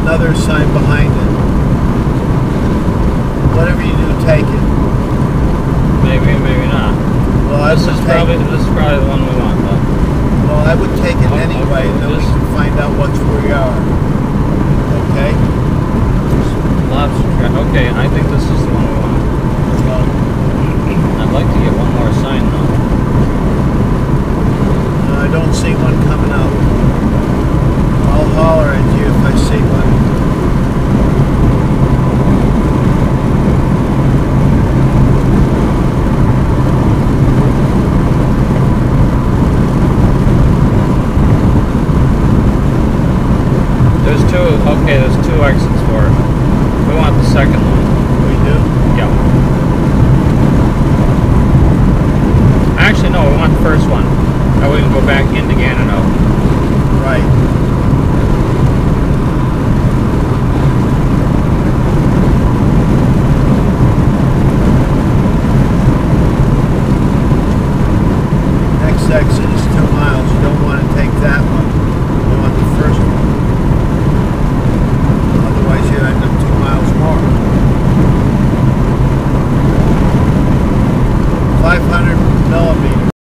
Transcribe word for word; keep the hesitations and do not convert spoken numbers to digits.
another sign behind it. Whatever you do, take it. Maybe, maybe not. Well, I This would is take probably this is probably the one we want, though. Well, I would take it Oh, anyway, okay, and then we this- can find out which we are. Okay? Lobster trap. Okay, I think this is the one we want. Well, I'd like to get one more sign though. I don't see one coming out. I'll holler at you if I see one. There's two. Okay, there's two exits for it. We want the second one. We do? Yeah. Actually, no. We want the first one. That way we can go back in again and out. Right.